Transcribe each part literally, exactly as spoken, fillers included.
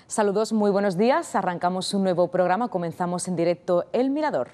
Saludos, muy buenos días. Arrancamos un nuevo programa, comenzamos en directo El Mirador.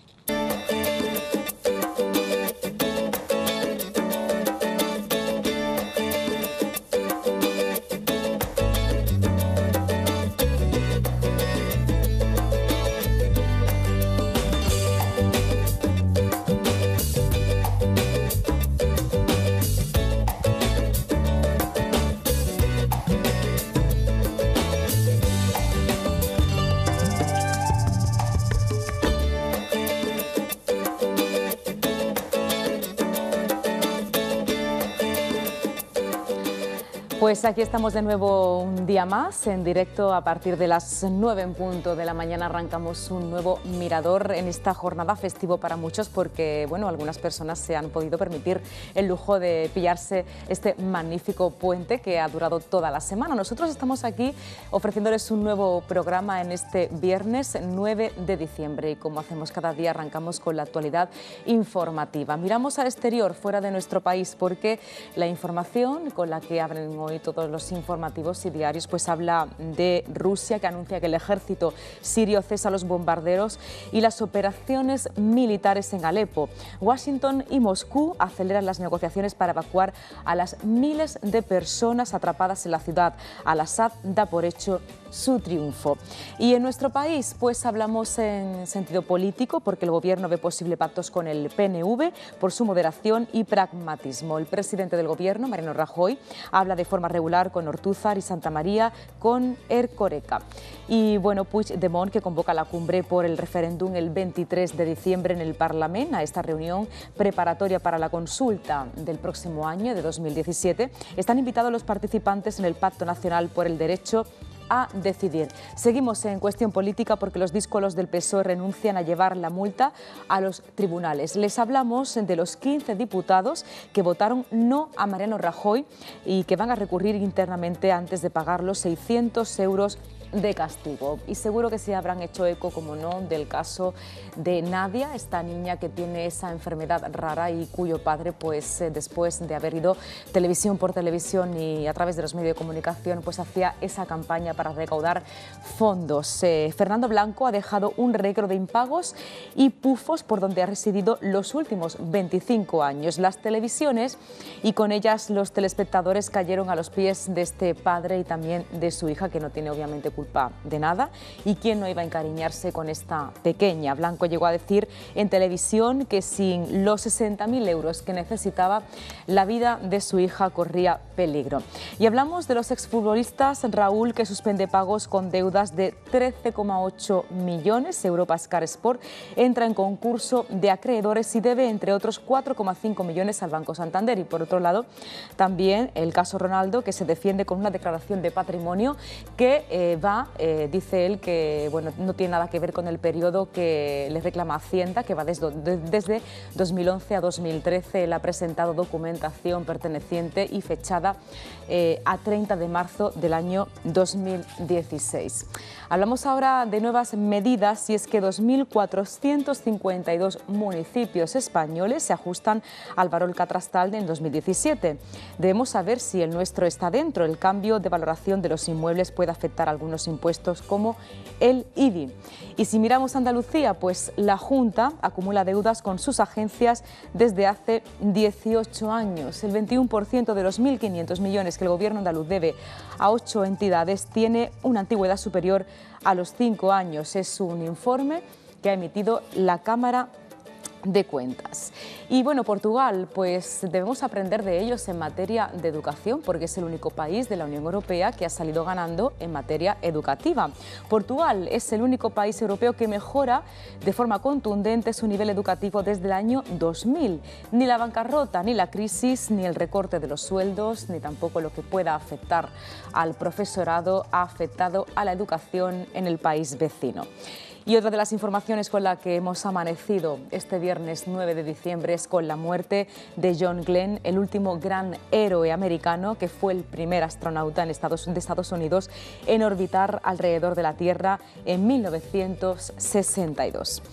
Pues aquí estamos de nuevo un día más en directo. A partir de las nueve en punto de la mañana arrancamos un nuevo mirador en esta jornada festivo para muchos, porque bueno, algunas personas se han podido permitir el lujo de pillarse este magnífico puente que ha durado toda la semana. Nosotros estamos aquí ofreciéndoles un nuevo programa en este viernes nueve de diciembre y como hacemos cada día arrancamos con la actualidad informativa. Miramos al exterior, fuera de nuestro país, porque la información con la que abren hoy todos los informativos y diarios pues habla de Rusia, que anuncia que el ejército sirio cesa los bombardeos y las operaciones militares en Alepo. Washington y Moscú aceleran las negociaciones para evacuar a las miles de personas atrapadas en la ciudad. Al-Assad da por hecho su triunfo. Y en nuestro país pues hablamos en sentido político, porque el gobierno ve posible pactos con el P N V por su moderación y pragmatismo. El presidente del gobierno, Mariano Rajoy, habla de forma regular con Ortúzar y Santa María, con Erkoreka. Y bueno, Puigdemont, que convoca la cumbre por el referéndum el veintitrés de diciembre en el Parlamento, a esta reunión preparatoria para la consulta del próximo año, de dos mil diecisiete, están invitados los participantes en el Pacto Nacional por el Derecho a decidir. Seguimos en cuestión política porque los díscolos del P S O E renuncian a llevar la multa a los tribunales. Les hablamos de los quince diputados que votaron no a Mariano Rajoy y que van a recurrir internamente antes de pagar los seiscientos euros de castigo. Y seguro que se habrán hecho eco, como no, del caso de Nadia, esta niña que tiene esa enfermedad rara y cuyo padre, pues eh, después de haber ido televisión por televisión y a través de los medios de comunicación, pues hacía esa campaña para recaudar fondos. Eh, Fernando Blanco ha dejado un récord de impagos y pufos por donde ha residido los últimos veinticinco años. Las televisiones y con ellas los telespectadores cayeron a los pies de este padre y también de su hija, que no tiene obviamente culpa de nada, y quién no iba a encariñarse con esta pequeña. Blanco llegó a decir en televisión que sin los sesenta mil euros que necesitaba, la vida de su hija corría peligro. Y hablamos de los exfutbolistas. Raúl, que suspende pagos con deudas de trece coma ocho millones. Europascar Sport entra en concurso de acreedores y debe, entre otros, cuatro coma cinco millones al Banco Santander. Y por otro lado, también el caso Ronaldo, que se defiende con una declaración de patrimonio que eh, va Eh, dice él que bueno, no tiene nada que ver con el periodo que le reclama Hacienda, que va desde, desde dos mil once a dos mil trece. Él ha presentado documentación perteneciente y fechada eh, a treinta de marzo del año dos mil dieciséis. Hablamos ahora de nuevas medidas, y es que dos mil cuatrocientos cincuenta y dos municipios españoles se ajustan al varol catastral en dos mil diecisiete. Debemos saber si el nuestro está dentro. El cambio de valoración de los inmuebles puede afectar a algunos impuestos como el I B I. Y si miramos Andalucía, pues la Junta acumula deudas con sus agencias desde hace dieciocho años. El veintiuno por ciento de los mil quinientos millones que el gobierno andaluz debe a ocho entidades tiene una antigüedad superior a los cinco años. Es un informe que ha emitido la Cámara de Cuentas. Y bueno, Portugal, pues debemos aprender de ellos en materia de educación, porque es el único país de la Unión Europea que ha salido ganando en materia educativa. Portugal es el único país europeo que mejora de forma contundente su nivel educativo desde el año dos mil. Ni la bancarrota, ni la crisis, ni el recorte de los sueldos, ni tampoco lo que pueda afectar al profesorado ha afectado a la educación en el país vecino. Y otra de las informaciones con la que hemos amanecido este viernes nueve de diciembre es con la muerte de John Glenn, el último gran héroe americano que fue el primer astronauta en Estados, de Estados Unidos en orbitar alrededor de la Tierra en mil novecientos sesenta y dos.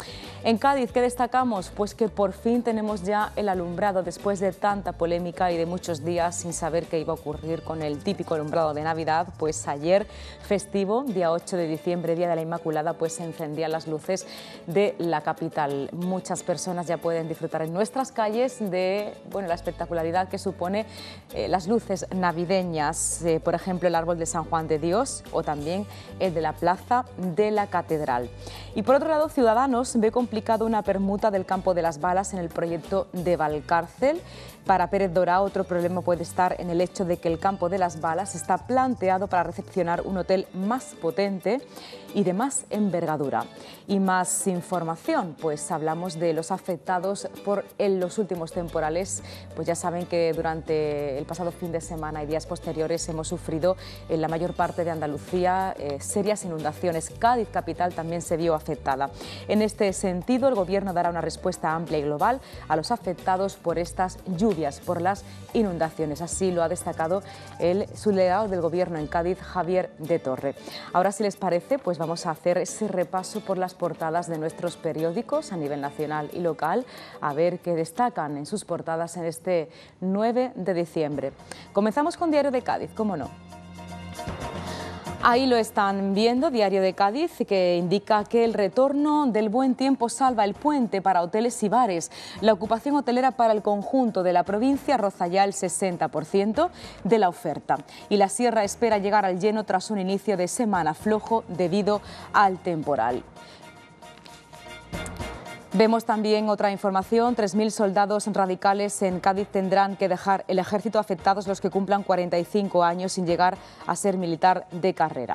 En Cádiz, ¿qué destacamos? Pues que por fin tenemos ya el alumbrado después de tanta polémica y de muchos días sin saber qué iba a ocurrir con el típico alumbrado de Navidad. Pues ayer, festivo, día ocho de diciembre, Día de la Inmaculada, pues se encendían las luces de la capital. Muchas personas ya pueden disfrutar en nuestras calles de bueno, la espectacularidad que supone eh, las luces navideñas, eh, por ejemplo el árbol de San Juan de Dios o también el de la plaza de la Catedral. Y por otro lado, Ciudadanos ve complicado una permuta del campo de las balas en el proyecto de Valcárcel. Para Pérez Dora, otro problema puede estar en el hecho de que el campo de las balas está planteado para recepcionar un hotel más potente y de más envergadura. Y más información, pues hablamos de los afectados por en los últimos temporales. Pues ya saben que durante el pasado fin de semana y días posteriores hemos sufrido en la mayor parte de Andalucía eh, serias inundaciones. Cádiz capital también se vio afectada. En este sentido, el Gobierno dará una respuesta amplia y global a los afectados por estas lluvias, por las inundaciones. Así lo ha destacado el subdelegado del Gobierno en Cádiz, Javier de Torre. Ahora, si les parece, pues vamos a hacer ese repaso por las portadas de nuestros periódicos a nivel nacional y local, a ver qué destacan en sus portadas en este nueve de diciembre. Comenzamos con Diario de Cádiz, ¿cómo no? Ahí lo están viendo, Diario de Cádiz, que indica que el retorno del buen tiempo salva el puente para hoteles y bares. La ocupación hotelera para el conjunto de la provincia roza ya el sesenta por ciento de la oferta. Y la Sierra espera llegar al lleno tras un inicio de semana flojo debido al temporal. Vemos también otra información, tres mil soldados radicales en Cádiz tendrán que dejar el ejército afectados los que cumplan cuarenta y cinco años sin llegar a ser militar de carrera.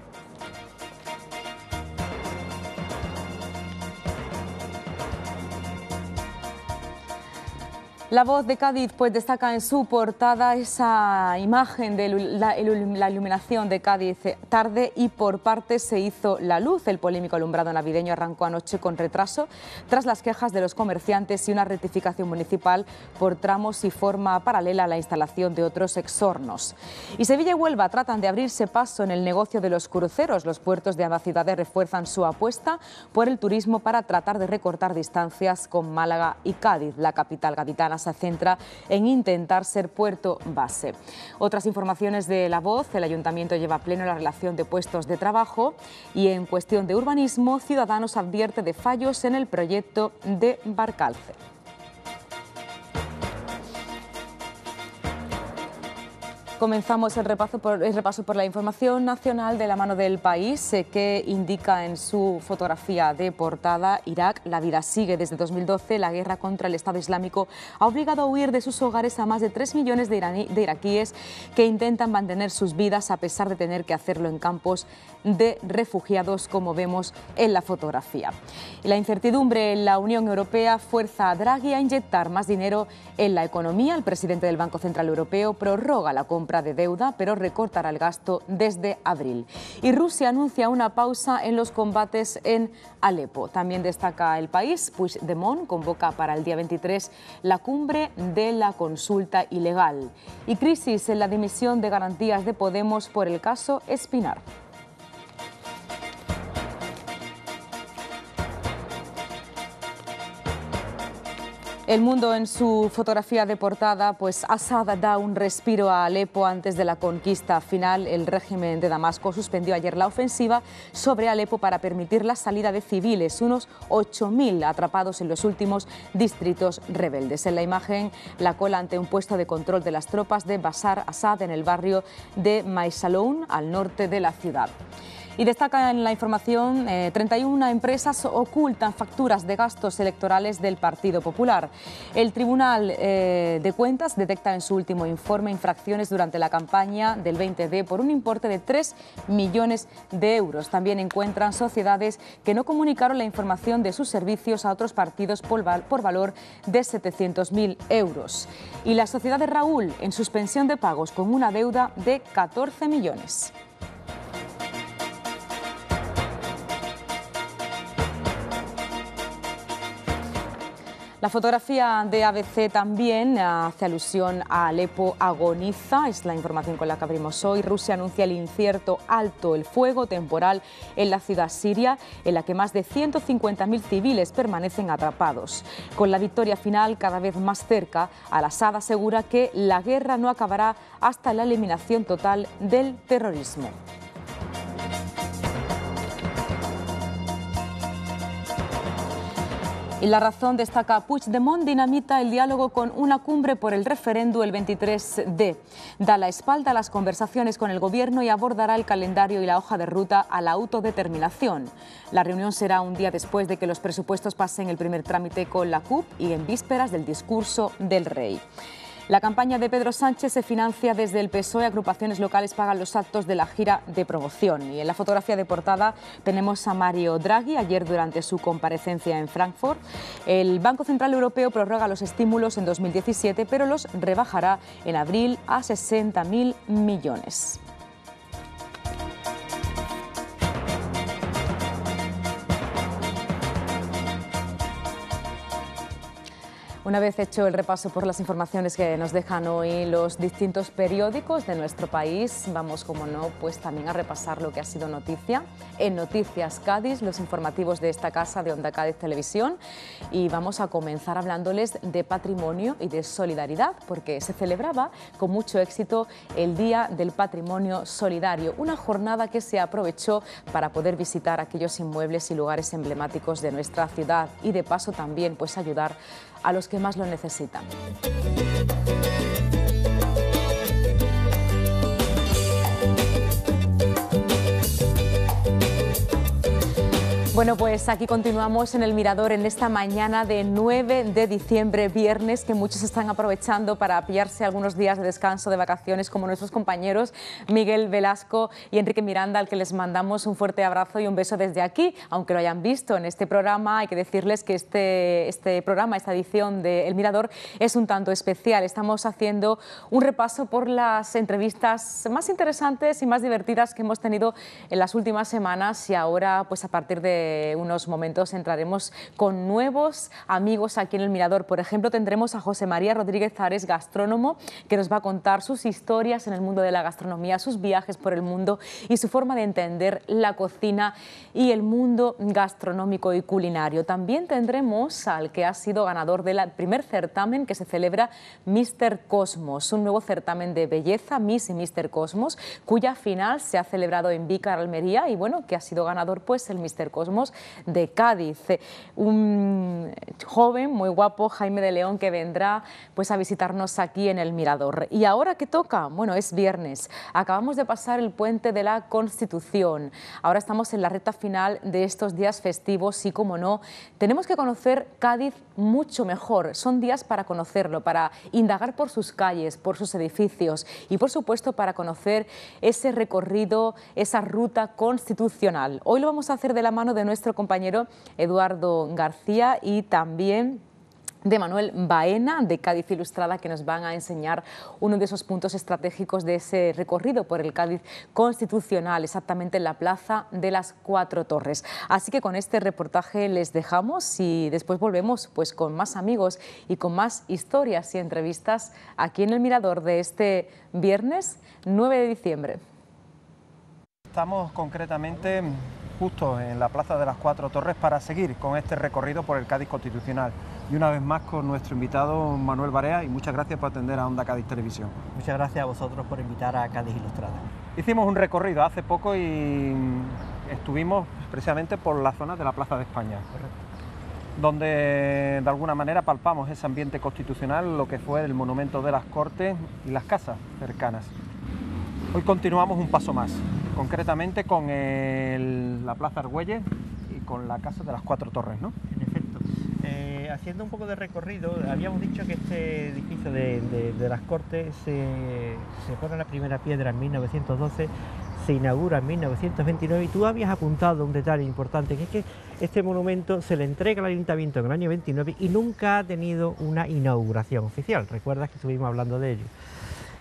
La Voz de Cádiz pues destaca en su portada esa imagen de la, la iluminación de Cádiz tarde y por partes se hizo la luz. El polémico alumbrado navideño arrancó anoche con retraso tras las quejas de los comerciantes y una rectificación municipal por tramos y forma paralela a la instalación de otros exornos. Y Sevilla y Huelva tratan de abrirse paso en el negocio de los cruceros. Los puertos de ambas ciudades refuerzan su apuesta por el turismo para tratar de recortar distancias con Málaga y Cádiz. La capital gaditana se centra en intentar ser puerto base. Otras informaciones de La Voz: el Ayuntamiento lleva a pleno la relación de puestos de trabajo y en cuestión de urbanismo, Ciudadanos advierte de fallos en el proyecto de Valcárcel. Comenzamos el repaso, por, el repaso por la información nacional de la mano del País, eh, que indica en su fotografía de portada: Irak, la vida sigue. Desde dos mil doce, la guerra contra el Estado Islámico ha obligado a huir de sus hogares a más de tres millones de, iraní, de iraquíes que intentan mantener sus vidas a pesar de tener que hacerlo en campos de refugiados, como vemos en la fotografía. Y la incertidumbre en la Unión Europea fuerza a Draghi a inyectar más dinero en la economía. El presidente del Banco Central Europeo prorroga la compra de deuda, pero recortará el gasto desde abril. Y Rusia anuncia una pausa en los combates en Alepo. También destaca El País: Puigdemont convoca para el día veintitrés la cumbre de la consulta ilegal. Y crisis en la dimisión de Garantías de Podemos por el caso Espinar. El Mundo, en su fotografía de portada, pues Assad da un respiro a Alepo antes de la conquista final. El régimen de Damasco suspendió ayer la ofensiva sobre Alepo para permitir la salida de civiles, unos ocho mil atrapados en los últimos distritos rebeldes. En la imagen, la cola ante un puesto de control de las tropas de Bashar Assad en el barrio de Maisaloun, al norte de la ciudad. Y destaca en la información, eh, treinta y una empresas ocultan facturas de gastos electorales del Partido Popular. El Tribunal eh, de Cuentas detecta en su último informe infracciones durante la campaña del veinte D por un importe de tres millones de euros. También encuentran sociedades que no comunicaron la información de sus servicios a otros partidos por, val por valor de setecientos mil euros. Y la sociedad de Raúl en suspensión de pagos con una deuda de catorce millones. La fotografía de A B C también hace alusión a Alepo agoniza, es la información con la que abrimos hoy. Rusia anuncia el incierto alto el fuego temporal en la ciudad siria, en la que más de ciento cincuenta mil civiles permanecen atrapados. Con la victoria final cada vez más cerca, Al-Assad asegura que la guerra no acabará hasta la eliminación total del terrorismo. Y La Razón destaca: Puigdemont dinamita el diálogo con una cumbre por el referéndum el veintitrés de. Da la espalda a las conversaciones con el Gobierno y abordará el calendario y la hoja de ruta a la autodeterminación. La reunión será un día después de que los presupuestos pasen el primer trámite con la C U P y en vísperas del discurso del Rey. La campaña de Pedro Sánchez se financia desde el P S O E, agrupaciones locales pagan los actos de la gira de promoción. Y en la fotografía de portada tenemos a Mario Draghi, ayer durante su comparecencia en Frankfurt. El Banco Central Europeo prorroga los estímulos en dos mil diecisiete, pero los rebajará en abril a sesenta mil millones. Una vez hecho el repaso por las informaciones que nos dejan hoy los distintos periódicos de nuestro país, vamos, como no, pues también a repasar lo que ha sido noticia en Noticias Cádiz, los informativos de esta casa de Onda Cádiz Televisión, y vamos a comenzar hablándoles de patrimonio y de solidaridad, porque se celebraba con mucho éxito el Día del Patrimonio Solidario, una jornada que se aprovechó para poder visitar aquellos inmuebles y lugares emblemáticos de nuestra ciudad y de paso también pues ayudar a los que más lo necesitan. Bueno, pues aquí continuamos en el Mirador en esta mañana de nueve de diciembre, viernes, que muchos están aprovechando para pillarse algunos días de descanso, de vacaciones, como nuestros compañeros Miguel Velasco y Enrique Miranda, al que les mandamos un fuerte abrazo y un beso desde aquí. Aunque lo hayan visto en este programa, hay que decirles que este, este programa, esta edición de El Mirador, es un tanto especial. Estamos haciendo un repaso por las entrevistas más interesantes y más divertidas que hemos tenido en las últimas semanas, y ahora, pues a partir de unos momentos entraremos con nuevos amigos aquí en El Mirador. Por ejemplo, tendremos a José María Rodríguez Ares, gastrónomo, que nos va a contar sus historias en el mundo de la gastronomía, sus viajes por el mundo y su forma de entender la cocina y el mundo gastronómico y culinario. También tendremos al que ha sido ganador del primer certamen que se celebra, míster Cosmos, un nuevo certamen de belleza, Miss y míster Cosmos, cuya final se ha celebrado en Vícar, Almería, y bueno, que ha sido ganador pues el míster Cosmos de Cádiz, un joven muy guapo, Jaime de León, que vendrá pues a visitarnos aquí en El Mirador. ¿Y ahora qué toca? Bueno, es viernes, acabamos de pasar el puente de la Constitución, ahora estamos en la recta final de estos días festivos y, como no, tenemos que conocer Cádiz mucho mejor. Son días para conocerlo, para indagar por sus calles, por sus edificios y, por supuesto, para conocer ese recorrido, esa ruta constitucional. Hoy lo vamos a hacer de la mano de nuestro compañero Eduardo García y también de Manuel Baena, de Cádiz Ilustrada, que nos van a enseñar uno de esos puntos estratégicos de ese recorrido por el Cádiz constitucional, exactamente en la Plaza de las Cuatro Torres. Así que con este reportaje les dejamos y después volvemos pues con más amigos y con más historias y entrevistas aquí en El Mirador de este viernes nueve de diciembre. Estamos concretamente justo en la Plaza de las Cuatro Torres para seguir con este recorrido por el Cádiz constitucional. Y una vez más con nuestro invitado Manuel Barea, y muchas gracias por atender a Onda Cádiz Televisión. Muchas gracias a vosotros por invitar a Cádiz Ilustrada. Hicimos un recorrido hace poco y estuvimos precisamente por la zona de la Plaza de España. Correcto. Donde de alguna manera palpamos ese ambiente constitucional, lo que fue el monumento de las Cortes y las casas cercanas. Hoy continuamos un paso más, concretamente con el, la Plaza Argüelles y con la Casa de las Cuatro Torres, ¿no? En efecto. Eh, haciendo un poco de recorrido, habíamos dicho que este edificio de, de, de las Cortes se, se pone la primera piedra en mil novecientos doce, se inaugura en mil novecientos veintinueve, y tú habías apuntado un detalle importante, que es que este monumento se le entrega al Ayuntamiento en el año veintinueve y nunca ha tenido una inauguración oficial. ¿Recuerdas que estuvimos hablando de ello?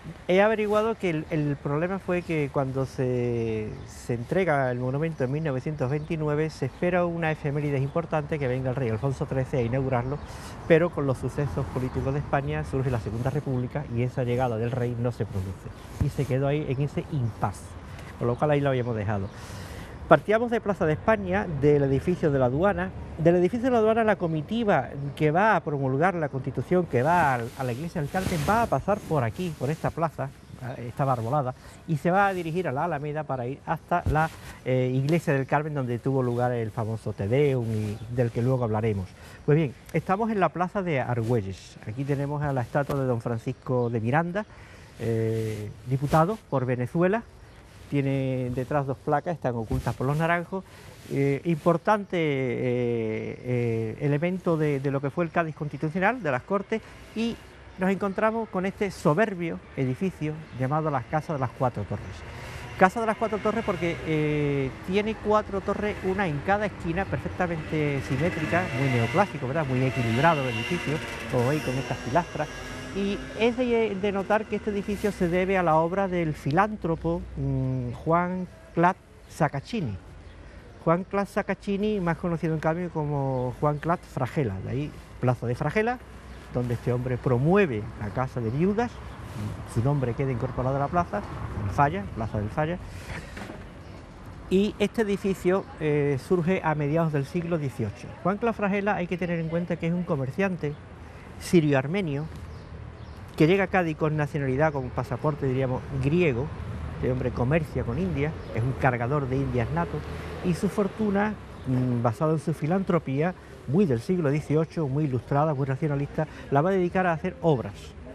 He averiguado que el, el problema fue que cuando se, se entrega el monumento en mil novecientos veintinueve se espera una efeméride importante, que venga el rey Alfonso trece a inaugurarlo, pero con los sucesos políticos de España surge la Segunda República y esa llegada del rey no se produce y se quedó ahí en ese impasse, con lo cual ahí lo habíamos dejado. Partíamos de Plaza de España, del edificio de la aduana. Del edificio de la aduana, la comitiva que va a promulgar la Constitución, que va a la iglesia del Carmen, va a pasar por aquí, por esta plaza, estaba arbolada, y se va a dirigir a la Alameda para ir hasta la eh, iglesia del Carmen, donde tuvo lugar el famoso Te Deum, y del que luego hablaremos. Pues bien, estamos en la plaza de Argüelles. Aquí tenemos a la estatua de don Francisco de Miranda, eh, diputado por Venezuela. Tiene detrás dos placas, están ocultas por los naranjos. Eh, importante eh, eh, elemento de, de lo que fue el Cádiz constitucional, de las Cortes, y nos encontramos con este soberbio edificio llamado las Casas de las Cuatro Torres. Casa de las Cuatro Torres porque eh, tiene cuatro torres, una en cada esquina, perfectamente simétrica, muy neoclásico, ¿verdad? Muy equilibrado el edificio, como veis, con estas pilastras. Y es de, de notar que este edificio se debe a la obra del filántropo mmm, Juan Clat Saccaccini. Juan Clat Saccaccini, más conocido en cambio como Juan Clat Fragela, de ahí Plaza de Fragela, donde este hombre promueve la casa de viudas, su nombre queda incorporado a la plaza, el Falla, Plaza del Falla. Y este edificio eh, surge a mediados del siglo dieciocho. Juan Clat Fragela hay que tener en cuenta que es un comerciante sirio-armenio, que llega a Cádiz con nacionalidad, con pasaporte, diríamos, griego. Este hombre comercia con India, es un cargador de indias nato, y su fortuna, mmm, basada en su filantropía, muy del siglo dieciocho, muy ilustrada, muy racionalista, la va a dedicar a hacer obras.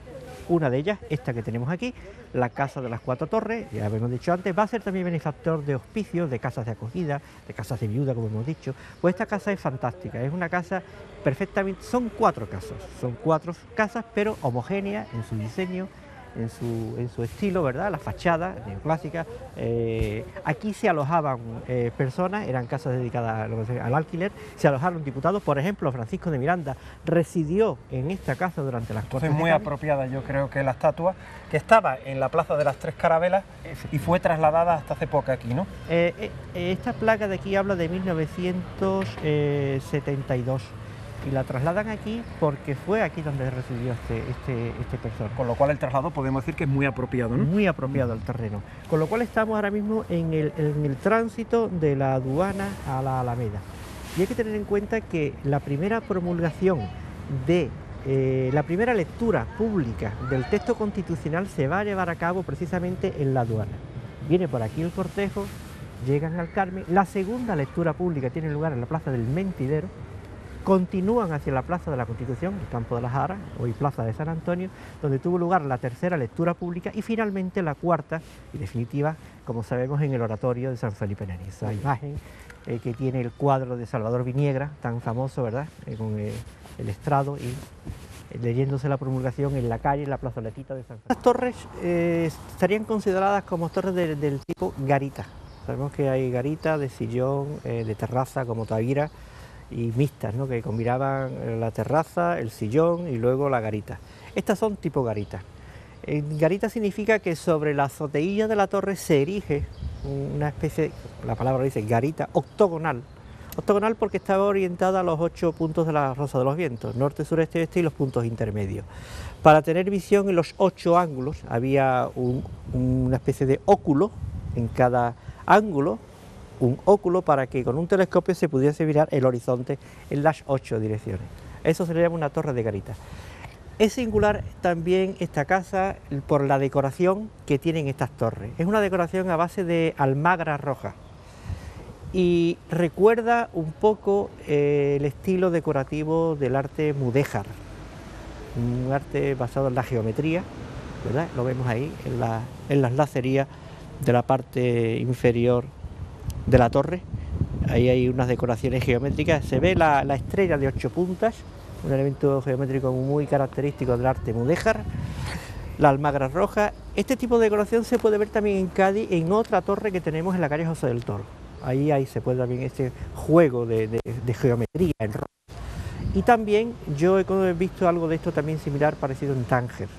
Una de ellas, esta que tenemos aquí, la Casa de las Cuatro Torres, ya habíamos dicho antes, va a ser también benefactor de hospicios, de casas de acogida, de casas de viuda, como hemos dicho. Pues esta casa es fantástica, es una casa perfectamente, son cuatro casas, son cuatro casas, pero homogéneas en su diseño, en su, en su estilo, ¿verdad? La fachada neoclásica. Eh, aquí se alojaban eh, personas, eran casas dedicadas al alquiler, se alojaron diputados. Por ejemplo, Francisco de Miranda residió en esta casa durante las Cortes. Es muy apropiada, yo creo, que la estatua, que estaba en la Plaza de las Tres Carabelas y fue trasladada hasta hace poco aquí, ¿no? Eh, eh, esta placa de aquí habla de mil novecientos setenta y dos. Y la trasladan aquí porque fue aquí donde residió este, este, este personaje. Con lo cual el traslado podemos decir que es muy apropiado, ¿no? Muy apropiado el terreno. Con lo cual estamos ahora mismo en el, en el tránsito de la aduana a la Alameda. Y hay que tener en cuenta que la primera promulgación de, eh, la primera lectura pública del texto constitucional se va a llevar a cabo precisamente en la aduana. Viene por aquí el cortejo, llegan al Carmen. La segunda lectura pública tiene lugar en la Plaza del Mentidero. Continúan hacia la Plaza de la Constitución, el Campo de las Aras, hoy Plaza de San Antonio, donde tuvo lugar la tercera lectura pública y finalmente la cuarta y definitiva, como sabemos, en el oratorio de San Felipe Neri. Esa imagen eh, que tiene el cuadro de Salvador Viniegra, tan famoso, ¿verdad?, eh, con eh, el estrado y eh, leyéndose la promulgación en la calle, en la plazoletita de San Felipe. Las torres eh, estarían consideradas como torres de, del tipo garita. Sabemos que hay garita de sillón, eh, de terraza, como Tavira, y mixtas, ¿no?, que combinaban la terraza, el sillón y luego la garita. Estas son tipo garita. Eh, garita significa que sobre la azoteilla de la torre se erige una especie, la palabra dice garita, octogonal. Octogonal porque estaba orientada a los ocho puntos de la Rosa de los Vientos, norte, sureste, este y los puntos intermedios. Para tener visión en los ocho ángulos había un, una especie de óculo en cada ángulo, un óculo para que con un telescopio se pudiese mirar el horizonte en las ocho direcciones. Eso se le llama una torre de garita. Es singular también esta casa por la decoración que tienen estas torres. Es una decoración a base de almagra roja y recuerda un poco eh, el estilo decorativo del arte mudéjar, un arte basado en la geometría, ¿verdad? Lo vemos ahí en, la, en las lacerías de la parte inferior de la torre. Ahí hay unas decoraciones geométricas, se ve la, la estrella de ocho puntas, un elemento geométrico muy característico del arte mudéjar, la almagra roja. Este tipo de decoración se puede ver también en Cádiz, en otra torre que tenemos en la calle José del Toro. Ahí, ahí se puede ver también este juego de, de, de geometría en rojo. Y también yo he visto algo de esto también similar, parecido en Tánger.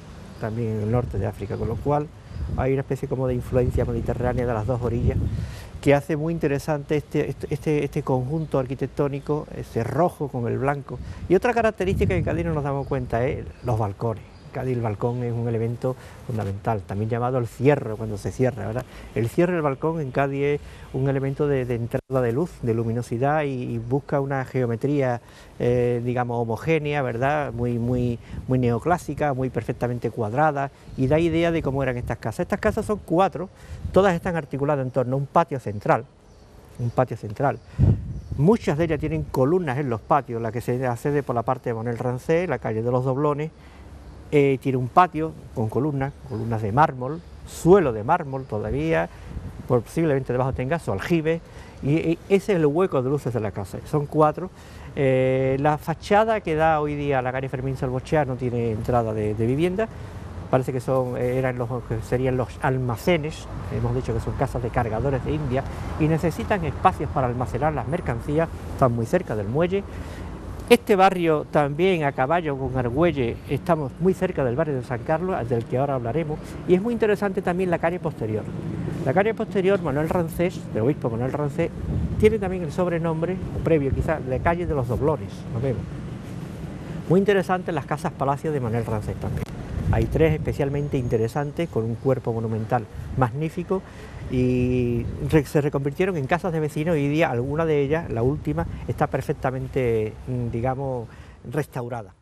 también en el norte de África, con lo cual hay una especie como de influencia mediterránea de las dos orillas, que hace muy interesante este, este, este conjunto arquitectónico, ese rojo con el blanco. Y otra característica que en Cádiz no nos damos cuenta es los balcones. En Cádiz el balcón es un elemento fundamental, también llamado el cierre cuando se cierra, ¿verdad? El cierre del balcón en Cádiz es un elemento de, de entrada de luz, de luminosidad y, y busca una geometría, eh, digamos, homogénea, ¿verdad? Muy, muy, muy neoclásica, muy perfectamente cuadrada y da idea de cómo eran estas casas. Estas casas son cuatro, todas están articuladas en torno a un patio central, un patio central. Muchas de ellas tienen columnas en los patios, la que se accede por la parte de Manuel Rancé, la calle de los Doblones. Eh, tiene un patio con columnas, columnas de mármol, suelo de mármol todavía, posiblemente debajo tenga su aljibe, y, y ese es el hueco de luces de la casa, son cuatro. Eh, la fachada que da hoy día a la calle Fermín Salvochea no tiene entrada de, de vivienda, parece que son, eran los, que serían los almacenes, hemos dicho que son casas de cargadores de India, y necesitan espacios para almacenar las mercancías, están muy cerca del muelle. Este barrio también a caballo con Argüelles, estamos muy cerca del barrio de San Carlos, del que ahora hablaremos, y es muy interesante también la calle posterior. La calle posterior, Manuel Rancés, del obispo Manuel Rancés, tiene también el sobrenombre, o previo quizás, de calle de los Doblones, lo vemos. Muy interesantes las casas palacios de Manuel Rancés también. Hay tres especialmente interesantes, con un cuerpo monumental magnífico, y se reconvirtieron en casas de vecinos y hoy día alguna de ellas, la última, está perfectamente, digamos, restaurada.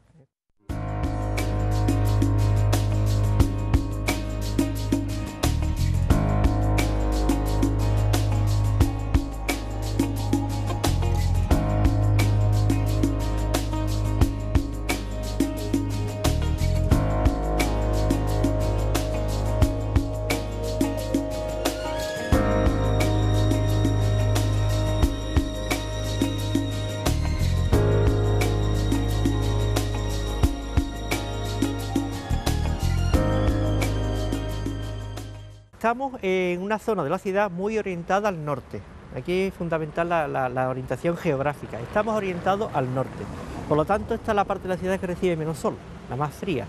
Estamos en una zona de la ciudad muy orientada al norte. Aquí es fundamental la, la, la orientación geográfica. Estamos orientados al norte. Por lo tanto, esta es la parte de la ciudad que recibe menos sol, la más fría.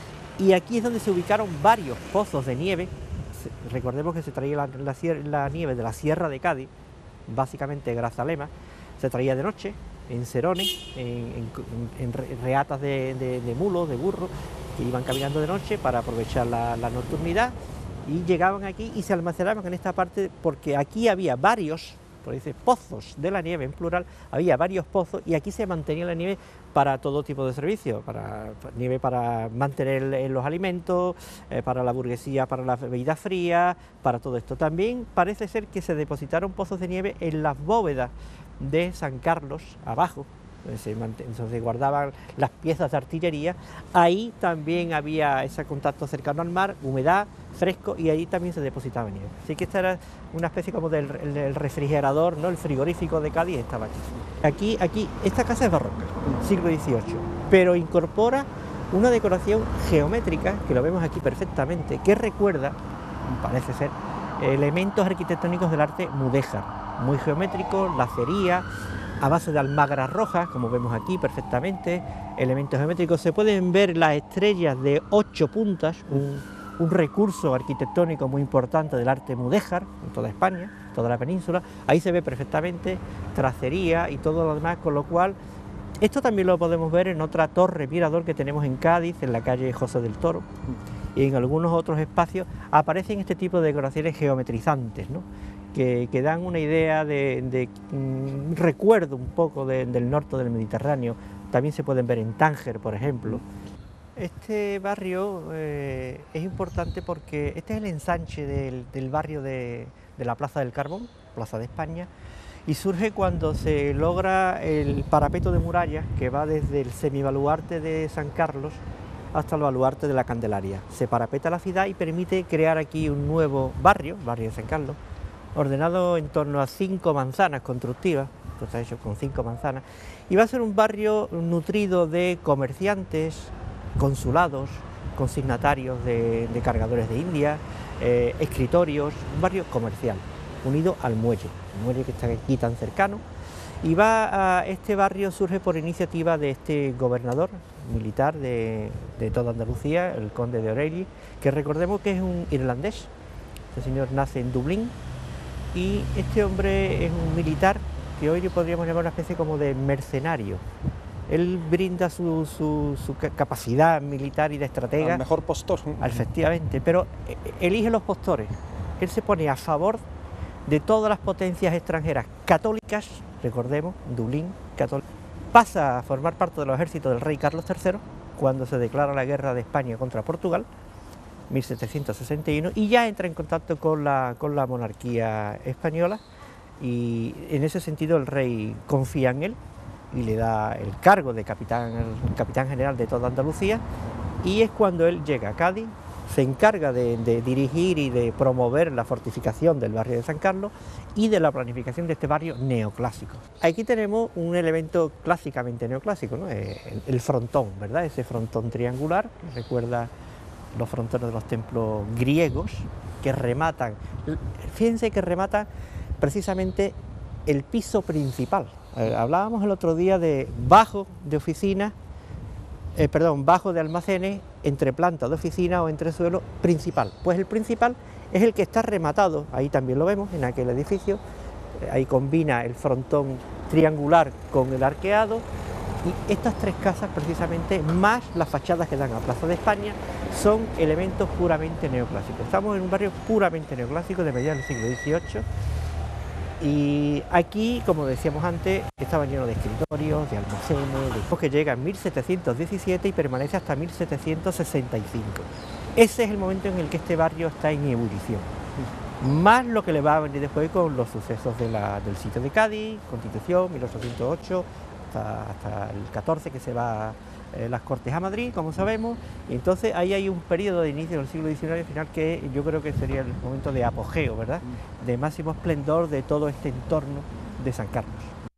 Y aquí es donde se ubicaron varios pozos de nieve. Recordemos que se traía la, la, la nieve de la Sierra de Cádiz, básicamente de Grazalema. Se traía de noche, en serones, en, en, en reatas de, de, de mulos, de burros, que iban caminando de noche para aprovechar la, la nocturnidad. Y llegaban aquí y se almacenaban en esta parte porque aquí había varios, por dice, pozos de la nieve en plural, había varios pozos y aquí se mantenía la nieve para todo tipo de servicios, para nieve para mantener los alimentos, eh, para la burguesía, para las bebidas frías, para todo esto. También parece ser que se depositaron pozos de nieve en las bóvedas de San Carlos, abajo, se entonces guardaban las piezas de artillería. Ahí también había ese contacto cercano al mar, humedad, fresco, y ahí también se depositaba nieve. Así que esta era una especie como del el refrigerador, ¿no? El frigorífico de Cádiz estaba aquí. Aquí, aquí, esta casa es barroca, siglo dieciocho, pero incorpora una decoración geométrica, que lo vemos aquí perfectamente, que recuerda, parece ser, elementos arquitectónicos del arte mudéjar, muy geométrico, lacería, a base de almagras rojas, como vemos aquí perfectamente, elementos geométricos. Se pueden ver las estrellas de ocho puntas, un, un recurso arquitectónico muy importante del arte mudéjar en toda España, toda la península. Ahí se ve perfectamente tracería y todo lo demás, con lo cual esto también lo podemos ver en otra torre mirador que tenemos en Cádiz, en la calle José del Toro, y en algunos otros espacios aparecen este tipo de decoraciones geometrizantes, ¿no? Que, que dan una idea de, de un recuerdo un poco de, del norte del Mediterráneo. También se pueden ver en Tánger, por ejemplo. Este barrio eh, es importante porque este es el ensanche del, del barrio de, de la Plaza del Carbón, Plaza de España, y surge cuando se logra el parapeto de muralla que va desde el semibaluarte de San Carlos hasta el baluarte de la Candelaria. Se parapeta la ciudad y permite crear aquí un nuevo barrio, barrio de San Carlos, ordenado en torno a cinco manzanas constructivas, esto está hecho con cinco manzanas, y va a ser un barrio nutrido de comerciantes, consulados, consignatarios de, de cargadores de India, eh, escritorios, un barrio comercial, unido al muelle, el muelle que está aquí tan cercano, y va a, este barrio surge por iniciativa de este gobernador, militar de, de toda Andalucía, el conde de Orelli, que recordemos que es un irlandés. Este señor nace en Dublín y este hombre es un militar que hoy podríamos llamar una especie como de mercenario. Él brinda su, su, su capacidad militar y de estratega. El mejor postor. Efectivamente, pero elige los postores. Él se pone a favor de todas las potencias extranjeras católicas, recordemos, Dublín, católica. Pasa a formar parte de los ejércitos del rey Carlos tercero, cuando se declara la guerra de España contra Portugal, mil setecientos sesenta y uno, y ya entra en contacto con la, con la monarquía española, y en ese sentido el rey confía en él y le da el cargo de capitán, el capitán general de toda Andalucía, y es cuando él llega a Cádiz, se encarga de, de dirigir y de promover la fortificación del barrio de San Carlos y de la planificación de este barrio neoclásico. Aquí tenemos un elemento clásicamente neoclásico, ¿no? el, el frontón, ¿verdad? Ese frontón triangular que recuerda los frontones de los templos griegos, que rematan, fíjense que rematan precisamente el piso principal. Eh, hablábamos el otro día de bajo de oficina, eh, perdón, bajo de almacenes, entre planta de oficina o entre suelo principal. Pues el principal es el que está rematado, ahí también lo vemos en aquel edificio, eh, ahí combina el frontón triangular con el arqueado, y estas tres casas precisamente, más las fachadas que dan a Plaza de España, son elementos puramente neoclásicos. Estamos en un barrio puramente neoclásico de mediados del siglo dieciocho, y aquí, como decíamos antes, estaba lleno de escritorios, de almacenes, de... que llega en mil setecientos diecisiete y permanece hasta mil setecientos sesenta y cinco. Ese es el momento en el que este barrio está en ebullición. Más lo que le va a venir después con los sucesos de la, del sitio de Cádiz, Constitución, mil ochocientos ocho, hasta, hasta el catorce, que se va eh, las Cortes a Madrid, como sabemos, y entonces ahí hay un periodo de inicio del siglo diecinueve final que yo creo que sería el momento de apogeo, ¿verdad?, de máximo esplendor de todo este entorno de San Carlos.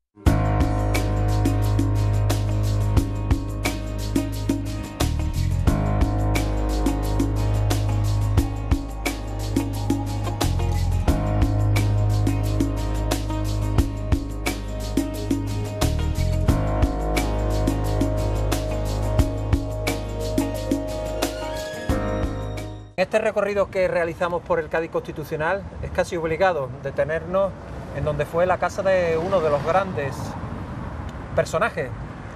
Este recorrido que realizamos por el Cádiz constitucional es casi obligado detenernos en donde fue la casa de uno de los grandes personajes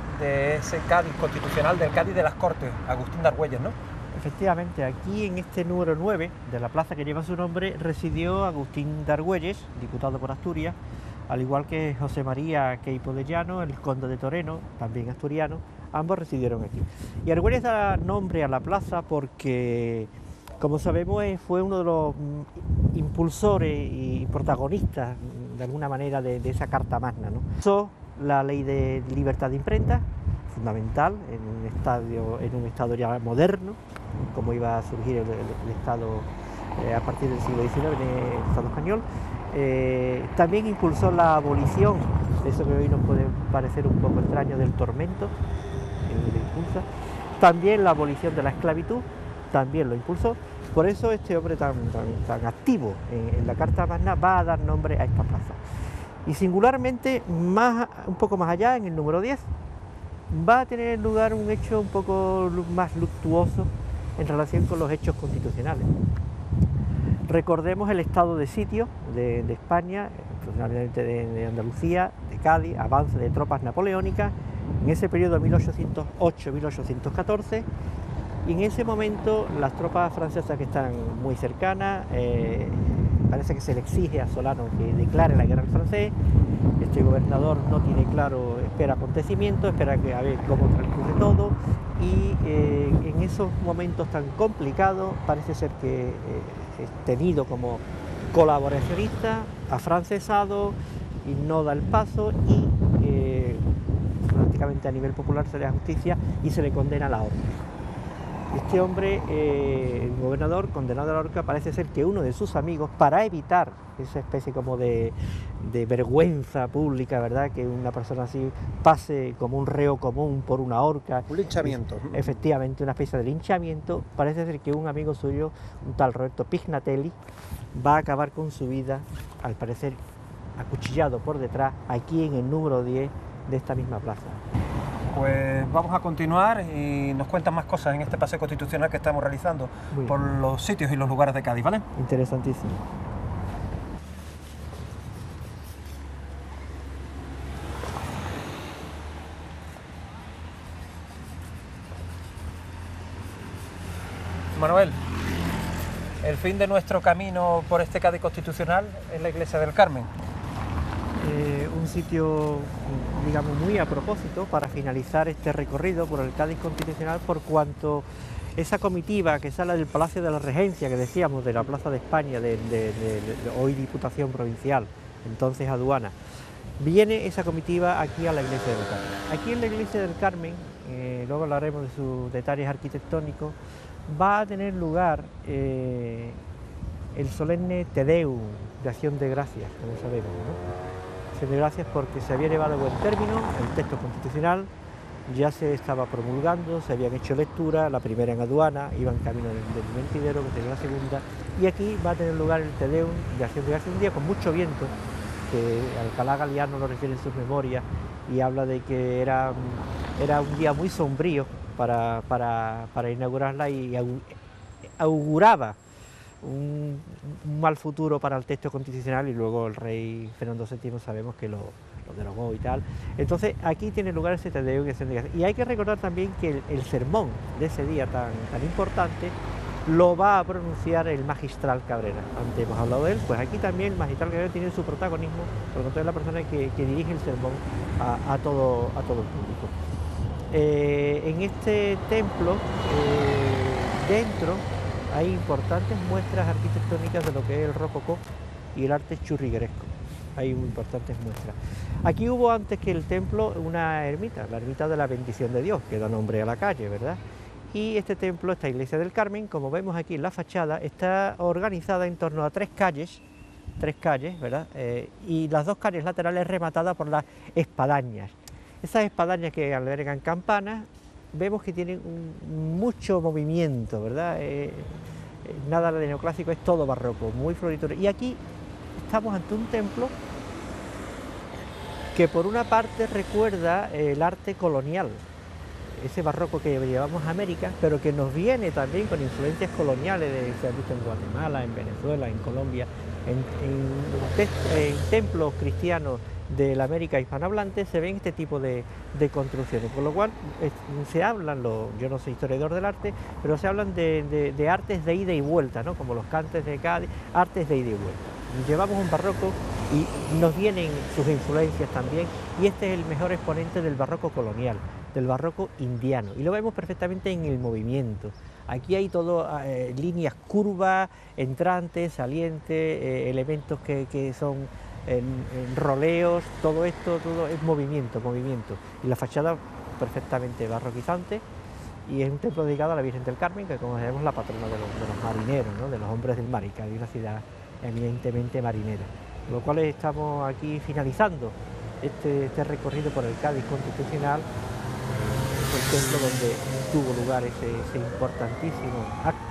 de ese Cádiz constitucional, del Cádiz de las Cortes, Agustín de Argüelles, ¿no? Efectivamente, aquí en este número nueve de la plaza que lleva su nombre residió Agustín de Argüelles, diputado por Asturias, al igual que José María Queipo de Llano, el conde de Toreno, también asturiano, ambos residieron aquí. Y Argüelles da nombre a la plaza porque, como sabemos, fue uno de los impulsores y protagonistas, de alguna manera, de, de esa Carta Magna, ¿no? Usó la ley de libertad de imprenta, fundamental en un, estadio, en un Estado ya moderno, como iba a surgir el, el, el Estado eh, a partir del siglo diecinueve, en el Estado español. Eh, también impulsó la abolición, de eso que hoy nos puede parecer un poco extraño, del tormento, eh, lo impulsa. También la abolición de la esclavitud, también lo impulsó. Por eso este hombre tan, tan, tan activo en, en la Carta Magna va a dar nombre a esta plaza. Y singularmente, más, un poco más allá, en el número diez, va a tener lugar un hecho un poco más luctuoso en relación con los hechos constitucionales. Recordemos el estado de sitio de, de España, funcionalmente de, de Andalucía, de Cádiz, avance de tropas napoleónicas, en ese periodo mil ochocientos ocho a mil ochocientos catorce, y en ese momento las tropas francesas que están muy cercanas, eh, parece que se le exige a Solano que declare la guerra al francés. Este gobernador no tiene claro, espera acontecimientos, espera que, a ver cómo transcurre todo, y eh, en esos momentos tan complicados parece ser que eh, es tenido como colaboracionista, afrancesado, y no da el paso, y eh, prácticamente a nivel popular se le da justicia y se le condena a la horca. Este hombre, eh, el gobernador condenado a la horca, parece ser que uno de sus amigos, para evitar esa especie como de, de vergüenza pública, ¿verdad?, que una persona así pase como un reo común por una horca. Un linchamiento. Y, efectivamente, una especie de linchamiento. Parece ser que un amigo suyo, un tal Roberto Pignatelli, va a acabar con su vida, al parecer acuchillado por detrás, aquí en el número diez de esta misma plaza. Pues vamos a continuar y nos cuentan más cosas en este paseo constitucional que estamos realizando por los sitios y los lugares de Cádiz, ¿vale? Interesantísimo. Manuel, el fin de nuestro camino por este Cádiz constitucional es la iglesia del Carmen. Eh, un sitio, digamos, muy a propósito para finalizar este recorrido por el Cádiz constitucional, por cuanto esa comitiva que sale del Palacio de la Regencia, que decíamos, de la Plaza de España, de, de, de, de hoy Diputación Provincial, entonces Aduana, viene esa comitiva aquí a la iglesia del Carmen. Aquí en la iglesia del Carmen, eh, luego hablaremos de sus detalles arquitectónicos, va a tener lugar eh, el solemne Te Deum de Acción de Gracias, como sabemos, ¿no? Acción de Gracias porque se había llevado a buen término el texto constitucional, ya se estaba promulgando, se habían hecho lecturas, la primera en Aduana, iban camino del, del mentidero, que tenía la segunda, y aquí va a tener lugar el Te Deum de Acción de Gracias, un día con mucho viento, que Alcalá Galiano lo refiere en sus memorias, y habla de que era, era un día muy sombrío, Para, para, para inaugurarla, y auguraba un, un mal futuro para el texto constitucional, y luego el rey Fernando séptimo sabemos que lo, lo derogó y tal. Entonces aquí tiene lugar ese Te Deum, y hay que recordar también que el, el sermón de ese día tan, tan importante lo va a pronunciar el magistral Cabrera. Antes hemos hablado de él, pues aquí también el magistral Cabrera tiene su protagonismo, por lo tanto es la persona que, que dirige el sermón a, a, todo, a todo el público. Eh, en este templo, eh, dentro, hay importantes muestras arquitectónicas de lo que es el rococó y el arte churrigueresco. Hay importantes muestras. Aquí hubo antes que el templo una ermita, la ermita de la Bendición de Dios, que da nombre a la calle, ¿verdad? Y este templo, esta iglesia del Carmen, como vemos aquí en la fachada, está organizada en torno a tres calles, tres calles, ¿verdad? Eh, y las dos calles laterales rematadas por las espadañas. Esas espadañas que albergan campanas, vemos que tienen un, mucho movimiento, ¿verdad? Eh, nada de neoclásico, es todo barroco, muy florido. Y aquí estamos ante un templo que por una parte recuerda el arte colonial, ese barroco que llevamos a América, pero que nos viene también con influencias coloniales, de, se ha visto en Guatemala, en Venezuela, en Colombia, en, en, en templos cristianos de la América hispanohablante se ven este tipo de, de construcciones, por lo cual es, se hablan, lo, yo no soy historiador del arte, pero se hablan de, de, de artes de ida y vuelta, ¿no? Como los cantes de Cádiz, artes de ida y vuelta. Llevamos un barroco y nos vienen sus influencias también, y este es el mejor exponente del barroco colonial, del barroco indiano, y lo vemos perfectamente en el movimiento. Aquí hay todo, eh, líneas curvas, entrantes, salientes, eh, elementos que, que son En, en roleos, todo esto, todo es movimiento, movimiento. Y la fachada perfectamente barroquizante, y es un templo dedicado a la Virgen del Carmen, que como sabemos es la patrona de los, de los marineros, ¿no? De los hombres del mar, y Cádiz es una ciudad eminentemente marinera. Con lo cual estamos aquí finalizando este, este recorrido por el Cádiz constitucional, el templo donde tuvo lugar ese, ese importantísimo acto.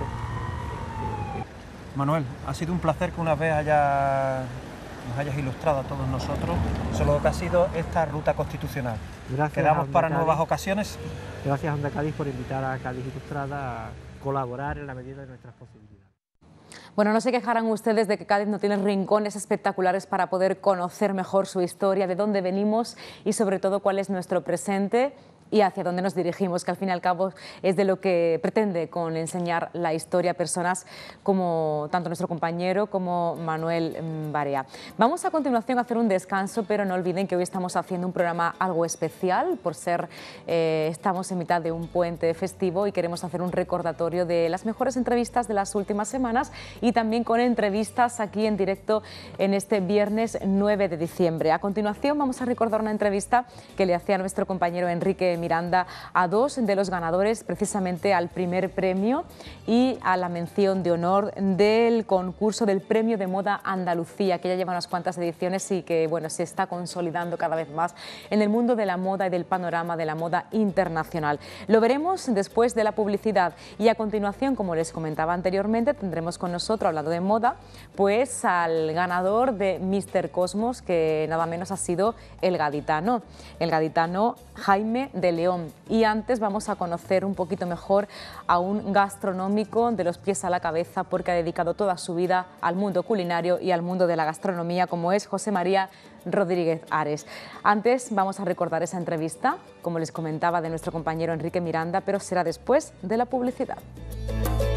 Manuel, ha sido un placer que una vez haya... nos hayas ilustrado a todos nosotros sobre lo que ha sido esta ruta constitucional. Gracias. Quedamos para Cádiz. nuevas ocasiones. Gracias, Onda Cádiz, por invitar a Cádiz Ilustrada a colaborar en la medida de nuestras posibilidades. Bueno, no se quejarán ustedes de que Cádiz no tiene rincones espectaculares para poder conocer mejor su historia, de dónde venimos y sobre todo cuál es nuestro presente y hacia dónde nos dirigimos, que al fin y al cabo es de lo que pretende con enseñar la historia a personas como tanto nuestro compañero como Manuel Barea. Vamos a continuación a hacer un descanso, pero no olviden que hoy estamos haciendo un programa algo especial por ser, eh, estamos en mitad de un puente festivo y queremos hacer un recordatorio de las mejores entrevistas de las últimas semanas y también con entrevistas aquí en directo en este viernes nueve de diciembre. A continuación vamos a recordar una entrevista que le hacía nuestro compañero Enrique Miranda a dos de los ganadores precisamente al primer premio y a la mención de honor del concurso del Premio de Moda Andalucía, que ya lleva unas cuantas ediciones y que bueno, se está consolidando cada vez más en el mundo de la moda y del panorama de la moda internacional. Lo veremos después de la publicidad y a continuación, como les comentaba anteriormente, tendremos con nosotros, hablando de moda, pues al ganador de míster Cosmos, que nada menos ha sido el gaditano, el gaditano Jaime de de León. Y antes vamos a conocer un poquito mejor a un gastronómico de los pies a la cabeza, porque ha dedicado toda su vida al mundo culinario y al mundo de la gastronomía, como es José María Rodríguez Ares. Antes vamos a recordar esa entrevista, como les comentaba, de nuestro compañero Enrique Miranda, pero será después de la publicidad.